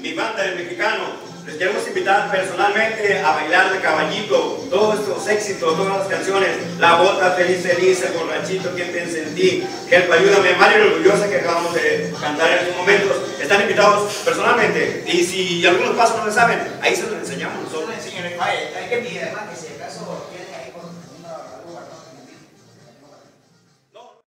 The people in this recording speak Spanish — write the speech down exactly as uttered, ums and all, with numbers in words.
mi banda del Mexicano. Les queremos invitar personalmente a bailar de caballito, todos estos éxitos, todas las canciones, La Bota, Feliz Feliz, El Borrachito, ¿Quién piensa en ti? Help, Ayúdame, Mario Orgullosa, que acabamos de cantar en estos momentos. Están invitados personalmente, y si algunos pasos no les saben, ahí se los enseñamos nosotros. Señores, hay que pedir además que si acaso tienen